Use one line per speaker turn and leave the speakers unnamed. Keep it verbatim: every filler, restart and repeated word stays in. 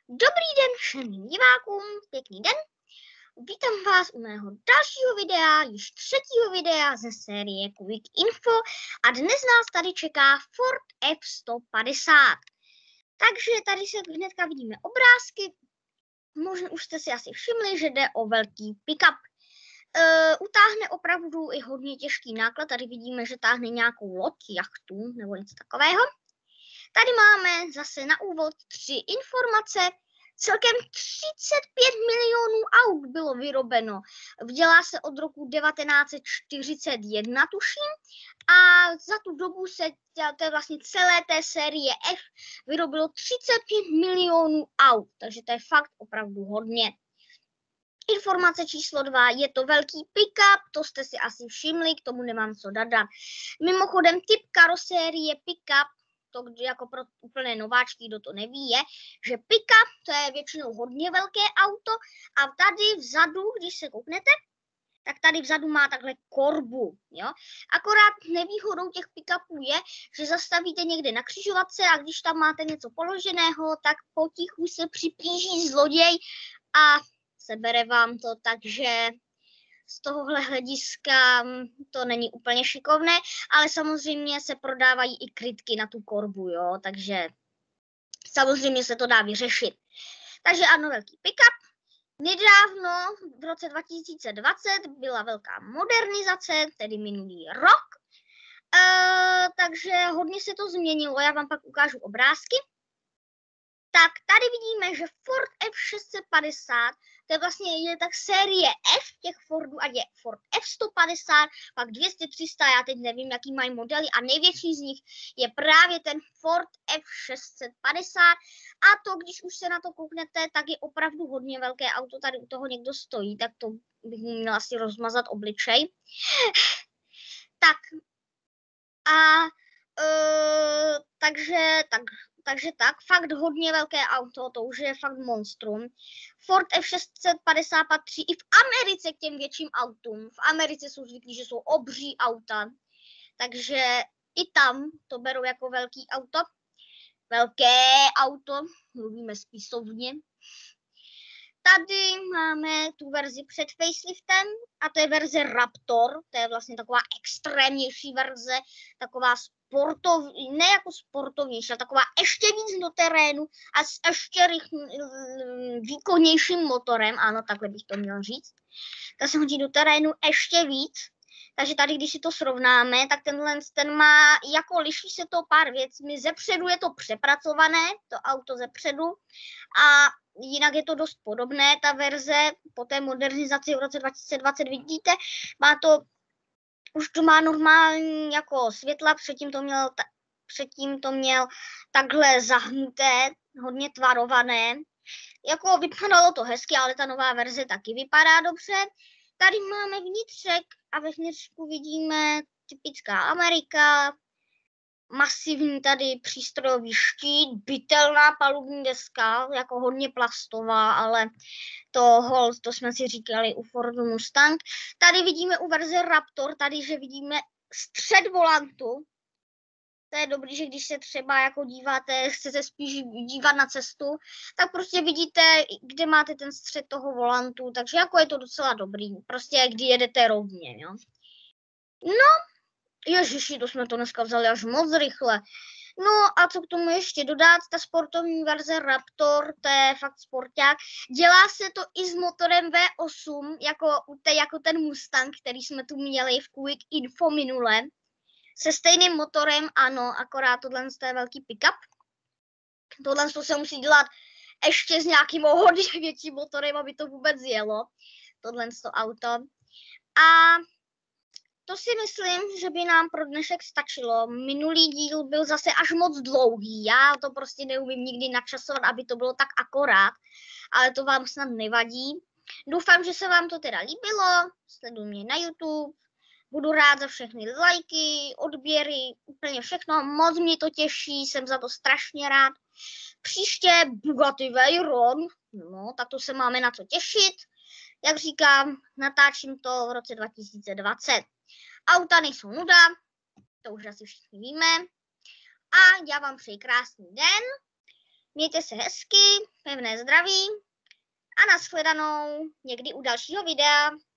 Dobrý den všem divákům, pěkný den. Vítám vás u mého dalšího videa, již třetího videa ze série Quick Info a dnes nás tady čeká Ford F sto padesát. Takže tady se hnedka vidíme obrázky. Možná už jste si asi všimli, že jde o velký pick-up. Uh, utáhne opravdu i hodně těžký náklad. Tady vidíme, že táhne nějakou loď, jachtu nebo něco takového. Tady máme zase na úvod tři informace. Celkem třicet pět milionů aut bylo vyrobeno. Dělá se od roku devatenáct set čtyřicet jedna, tuším. A za tu dobu se to je vlastně celé té série F vyrobilo třicet pět milionů aut. Takže to je fakt opravdu hodně. Informace číslo dva, je to velký pick-up, to jste si asi všimli, k tomu nemám co dodat. Mimochodem typ karosérie pick-up, to jako pro úplné nováčky, kdo to neví, je, že pick-up to je většinou hodně velké auto a tady vzadu, když se kouknete, tak tady vzadu má takhle korbu, jo. Akorát nevýhodou těch pick-upů je, že zastavíte někde na křižovatce a když tam máte něco položeného, tak potichu se připlíží zloděj a sebere vám to, takže z tohohle hlediska to není úplně šikovné, ale samozřejmě se prodávají i krytky na tu korbu, jo, takže samozřejmě se to dá vyřešit. Takže ano, velký pick-up. Nedávno, v roce dva tisíce dvacet, byla velká modernizace, tedy minulý rok, e, takže hodně se to změnilo, já vám pak ukážu obrázky. Tak tady vidíme, že Ford F šest set padesát, to je vlastně je tak série F těch Fordů, ať je Ford F sto padesát, pak dvě stě, tři sta, já teď nevím, jaký mají modely a největší z nich je právě ten Ford F šest set padesát a to, když už se na to kouknete, tak je opravdu hodně velké auto, tady u toho někdo stojí, tak to bych měla asi rozmazat obličej. Tak a uh, takže tak Takže tak, fakt hodně velké auto, to už je fakt monstrum. Ford F šest set padesát patří i v Americe k těm větším autům. V Americe jsou zvyklí, že jsou obří auta, takže i tam to berou jako velký auto. Velké auto, mluvíme spisovně. Tady máme tu verzi před faceliftem a to je verze Raptor, to je vlastně taková extrémnější verze, taková sportovní, ne jako sportovnější, ale taková ještě víc do terénu a s ještě výkonnějším motorem, ano, takhle bych to měl říct. Ta se hodí do terénu ještě víc, takže tady, když si to srovnáme, tak tenhle ten má, jako liší se to pár věcmi, zepředu je to přepracované, to auto zepředu a jinak je to dost podobné, ta verze po té modernizaci v roce dva tisíce dvacet, vidíte, má to, už to má normální jako světla, předtím to měl, ta, předtím to měl takhle zahnuté, hodně tvarované, jako vypadalo to hezky, ale ta nová verze taky vypadá dobře. Tady máme vnitřek a ve vnitřku vidíme typická Amerika, masivní tady přístrojový štít, bytelná palubní deska, jako hodně plastová, ale to hol, to jsme si říkali u Fordu Mustang. Tady vidíme u verze Raptor, tady, že vidíme střed volantu. To je dobrý, že když se třeba jako díváte, chcete spíš dívat na cestu, tak prostě vidíte, kde máte ten střed toho volantu, takže jako je to docela dobrý, prostě kdy jedete rovně, jo. No, ježiši, to jsme to dneska vzali až moc rychle. No a co k tomu ještě dodat, ta sportovní verze Raptor, to je fakt sporták. Dělá se to i s motorem V osm, jako, jako ten Mustang, který jsme tu měli v Quick Info minule. Se stejným motorem, ano, akorát tohle je velký pick-up. Tohle se musí dělat ještě s nějakým hodně větším motorem, aby to vůbec jelo. Tohle auto. A to si myslím, že by nám pro dnešek stačilo. Minulý díl byl zase až moc dlouhý. Já to prostě neumím nikdy načasovat, aby to bylo tak akorát. Ale to vám snad nevadí. Doufám, že se vám to teda líbilo. Sleduj mě na YouTube. Budu rád za všechny lajky, odběry, úplně všechno. Moc mě to těší, jsem za to strašně rád. Příště Bugatti Veyron. No, tak to se máme na co těšit. Jak říkám, natáčím to v roce dva tisíce dvacet. Auta nejsou nuda, to už asi všichni víme. A já vám přeji krásný den, mějte se hezky, pevné zdraví a nashledanou někdy u dalšího videa.